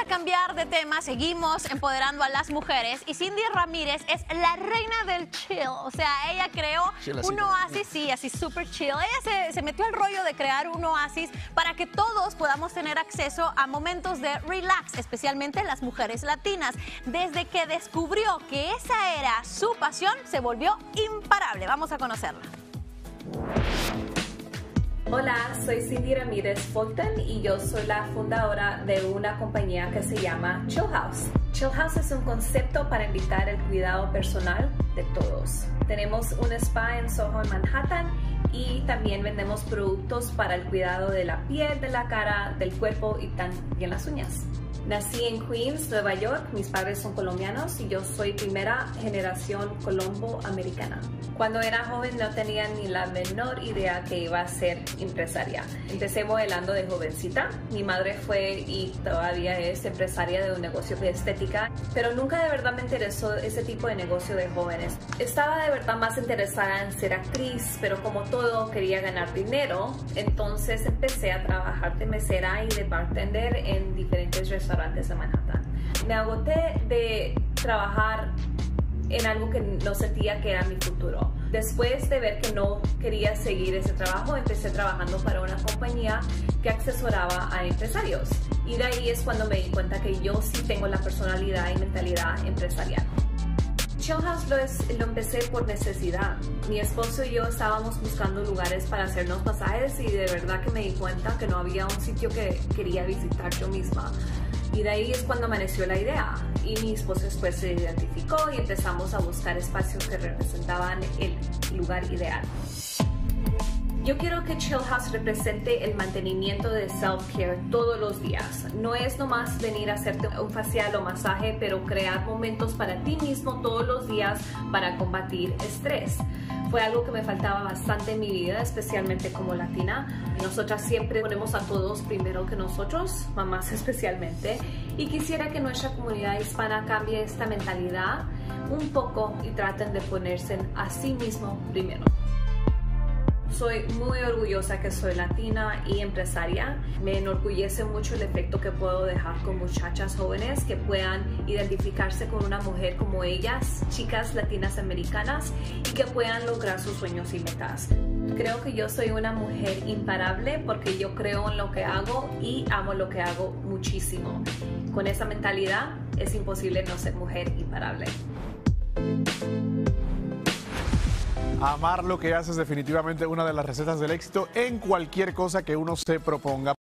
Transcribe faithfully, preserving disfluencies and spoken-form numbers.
cambiar de tema, seguimos empoderando a las mujeres y Cindy Ramírez es la reina del chill. O sea, ella creó Chill, así un como- oasis, sí, así súper chill. Ella se, se metió al rollo de crear un oasis para que todos podamos tener acceso a momentos de relax, especialmente las mujeres latinas. Desde que descubrió que esa era su pasión, se volvió imparable. Vamos a conocerla. Hola, soy Cindy Ramírez Fulton y yo soy la fundadora de una compañía que se llama Chill House. Chill House es un concepto para invitar el cuidado personal de todos. Tenemos un spa en Soho, en Manhattan, y también vendemos productos para el cuidado de la piel, de la cara, del cuerpo y también las uñas. Nací en Queens, Nueva York. Mis padres son colombianos y yo soy primera generación colombo-americana. Cuando era joven no tenía ni la menor idea que iba a ser empresaria. Empecé modelando de jovencita. Mi madre fue y todavía es empresaria de un negocio de estética, pero nunca de verdad me interesó ese tipo de negocio de jóvenes. Estaba de verdad más interesada en ser actriz, pero como todo quería ganar dinero, entonces empecé a trabajar de mesera y de bartender en diferentes restaurantes de Manhattan. Me agoté de trabajar en algo que no sentía que era mi futuro. Después de ver que no quería seguir ese trabajo, empecé trabajando para una compañía que asesoraba a empresarios. Y de ahí es cuando me di cuenta que yo sí tengo la personalidad y mentalidad empresarial. Chill House lo, es, lo empecé por necesidad. Mi esposo y yo estábamos buscando lugares para hacernos masajes y de verdad que me di cuenta que no había un sitio que quería visitar yo misma. Y de ahí es cuando amaneció la idea y mi esposo después se identificó y empezamos a buscar espacios que representaban el lugar ideal. Yo quiero que Chill House represente el mantenimiento de self-care todos los días. No es nomás venir a hacerte un facial o masaje, pero crear momentos para ti mismo todos los días para combatir estrés. Fue algo que me faltaba bastante en mi vida, especialmente como latina. Nosotras siempre ponemos a todos primero que nosotros, mamás especialmente, y quisiera que nuestra comunidad hispana cambie esta mentalidad un poco y traten de ponerse a sí mismo primero. Soy muy orgullosa que soy latina y empresaria. Me enorgullece mucho el efecto que puedo dejar con muchachas jóvenes que puedan identificarse con una mujer como ellas, chicas latinas americanas, y que puedan lograr sus sueños y metas. Creo que yo soy una mujer imparable porque yo creo en lo que hago y amo lo que hago muchísimo. Con esa mentalidad es imposible no ser mujer imparable. Amar lo que haces es definitivamente una de las recetas del éxito en cualquier cosa que uno se proponga.